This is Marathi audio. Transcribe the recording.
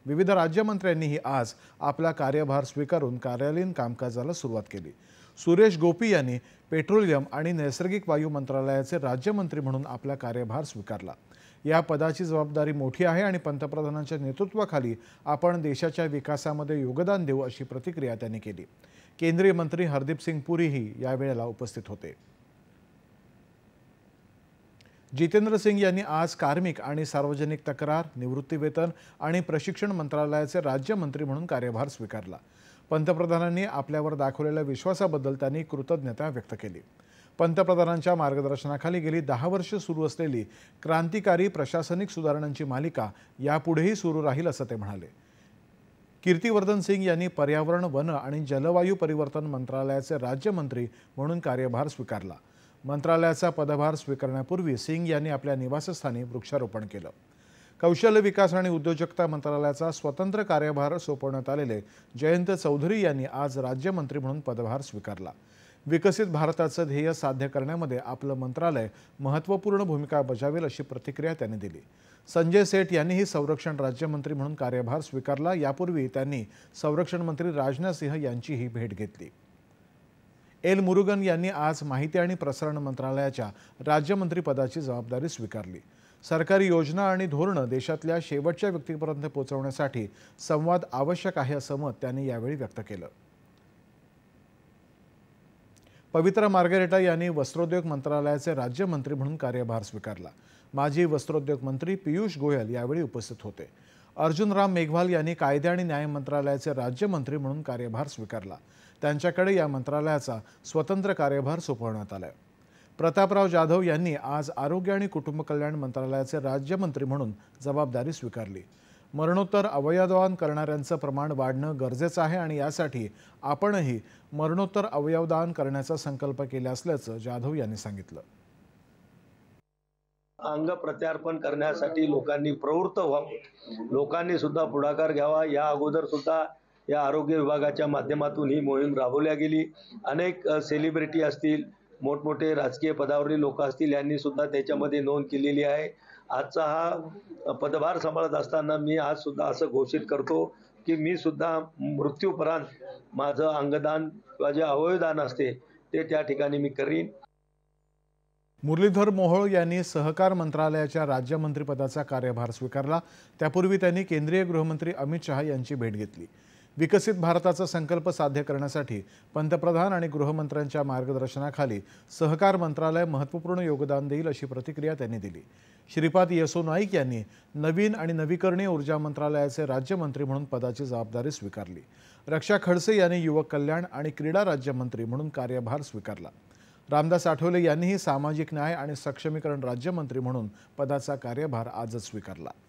विविध राज्यमंत्र्यांनीही आज आपला कार्यभार स्वीकारून कार्यालयीन कामकाजाला सुरुवात केली। सुरेश गोपी यांनी पेट्रोलियम आणि नैसर्गिक वायू मंत्रालयाचे राज्यमंत्री म्हणून आपला कार्यभार स्वीकारला। या पदाची जबाबदारी मोठी आहे आणि पंतप्रधानांच्या नेतृत्वाखाली आपण देशाच्या विकासामध्ये योगदान देऊ अशी प्रतिक्रिया त्यांनी केली। केंद्रीय मंत्री हरदीप सिंग पुरीही यावेळेला उपस्थित होते। जितेंद्र सिंग यांनी आज कार्मिक आणि सार्वजनिक तक्रार, निवृत्तीवेतन आणि प्रशिक्षण मंत्रालयाचे राज्यमंत्री म्हणून कार्यभार स्वीकारला। पंतप्रधानांनी आपल्यावर दाखवलेल्या विश्वासाबद्दल त्यांनी कृतज्ञता व्यक्त केली। पंतप्रधानांच्या मार्गदर्शनाखाली गेली 10 वर्ष सुरू असलेली क्रांतिकारी प्रशासनिक सुधारणांची मालिका यापुढेही सुरू राहील असं ते म्हणाले। कीर्तिवर्धन सिंग यांनी पर्यावरण, वन आणि जलवायू परिवर्तन मंत्रालयाचे राज्यमंत्री म्हणून कार्यभार स्वीकारला। मंत्रालयाचा पदभार स्वीकारण्यापूर्वी सिंग यांनी आपल्या निवासस्थानी वृक्षारोपण केलं। कौशल्य विकास आणि उद्योजकता मंत्रालयाचा स्वतंत्र कार्यभार सोपवण्यात आलेले जयंत चौधरी यांनी आज राज्यमंत्री म्हणून पदभार स्वीकारला। विकसित भारताचं ध्येय साध्य करण्यामध्ये आपलं मंत्रालय महत्त्वपूर्ण भूमिका बजावेल अशी प्रतिक्रिया त्यांनी दिली। संजय सेठ यांनीही संरक्षण राज्यमंत्री म्हणून कार्यभार स्वीकारला। यापूर्वी त्यांनी संरक्षण मंत्री राजनाथ सिंह यांचीही भेट घेतली। एल मुरुगन यांनी आज माहिती आणि प्रसारण मंत्रालयाच्या राज्यमंत्री पदाची जबाबदारी स्वीकारली। सरकारी योजना आणि धोरणं देशातल्या शेवटच्या व्यक्तीपर्यंत पोहोचवण्यासाठी संवाद आवश्यक आहे असं मत त्यांनी यावेळी व्यक्त केलं। पवित्रा मार्गरेटा यांनी वस्त्रोद्योग मंत्रालयाचे राज्यमंत्री म्हणून कार्यभार स्वीकारला। माजी वस्त्रोद्योग मंत्री पियुष गोयल यावेळी उपस्थित होते। अर्जुन राम मेघवाल यांनी कायदे आणि न्याय मंत्रालयाचे राज्यमंत्री म्हणून कार्यभार स्वीकारला। त्यांच्याकडे या मंत्रालयाचा स्वतंत्र कार्यभार सोपवण्यात आला। प्रतापराव जाधव यांनी आज आरोग्य आणि कुटुंब कल्याण मंत्रालयाचे राज्यमंत्री म्हणून जबाबदारी स्वीकारली। मरणोत्तर अवयवदान करणाऱ्यांचं प्रमाण वाढणं गरजेचं आहे आणि यासाठी आपणही मरणोत्तर अवयवदान करण्याचा संकल्प केला असल्याचं जाधव यांनी सांगितलं। अंग प्रत्यार्पण करण्यासाठी लोकांनी प्रवृत्त व्हावं, लोकांनी सुद्धा पुढाकार घ्यावा। या अगोदर सुद्धा या आरोग्य विभागाच्या माध्यमातून ही मोहीम राबवल्या गेली। अनेक सेलिब्रिटी असतील, मोठमोठे राजकीय पदावरील लोक असतील, यांनी सुद्धा त्याच्यामध्ये नोंद केलेली आहे। आजचा हा पदभार सांभाळत असताना मी आज सुद्धा असं घोषित करतो की मी सुद्धा मृत्यूपर्यंत माझं अंगदान किंवा जे अवयवदान असते ते त्या ठिकाणी मी करीन। मुरलीधर मोहोळ यांनी सहकार मंत्रालयाच्या राज्यमंत्रीपदाचा कार्यभार स्वीकारला। त्यापूर्वी त्यांनी केंद्रीय गृहमंत्री अमित शहा यांची भेट घेतली। विकसित भारताचा संकल्प साध्य करण्यासाठी पंतप्रधान आणि गृहमंत्र्यांच्या मार्गदर्शनाखाली सहकार मंत्रालय महत्त्वपूर्ण योगदान देईल अशी प्रतिक्रिया त्यांनी दिली। श्रीपाद येसो नाईक यांनी नवीन आणि नवीकरणीय ऊर्जा मंत्रालयाचे राज्यमंत्री म्हणून पदाची जबाबदारी स्वीकारली। रक्षा खडसे यांनी युवक कल्याण आणि क्रीडा राज्यमंत्री म्हणून कार्यभार स्वीकारला। रामदास आठवले यांनीही सामाजिक न्याय आणि सक्षमीकरण राज्यमंत्री म्हणून पदाचा कार्यभार आजच स्वीकारला।